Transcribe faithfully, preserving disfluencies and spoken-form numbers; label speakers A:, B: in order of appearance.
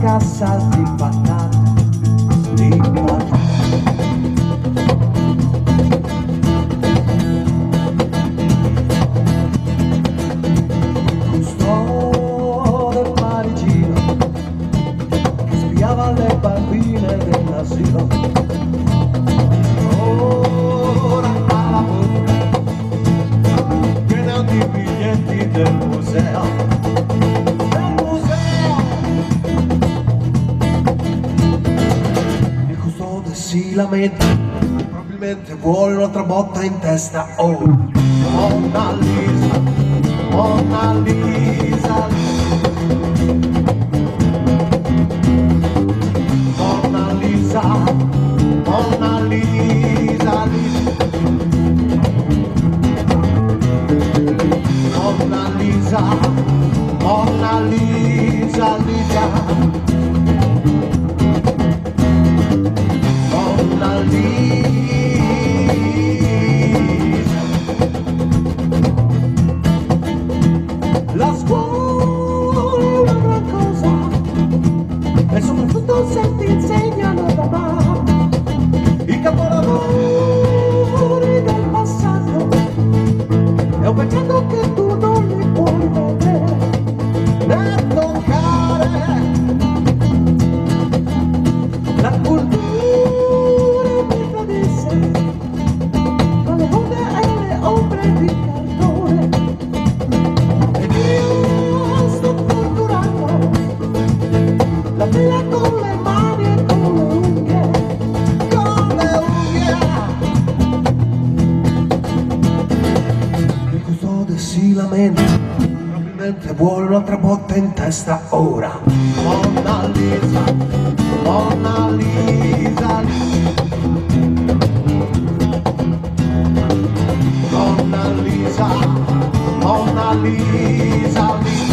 A: vasca salti patata di patata. Custode parigino che spiava le bambine dell'asilo. Ora alla bocca piena di biglietti del museo. Del museo. Il custode si lamenta, probabilmente vuole un'altra botta in testa. Oh, Mona Lisa, Mona Lisa, Mona Lisa, Mona Lisa, Mona Lisa, Mona Lisa, Lisa, Mona Lisa. La scuola è una gran cosa e soprattutto se ti insegnano da mamma i capolavori del passato. È un peccato che tu non li puoi vedere né toccare. La cultura mi tradisse con le onde e le ombre di cartone. Ed io sto torturando la tela con le mani e con le unghie, con le unghie. Il custode si lamenta, probabilmente vuole un'altra botta in testa ora. Mona Lisa, Mona Lisa, Mona Lisa, Mona Lisa, Lisa.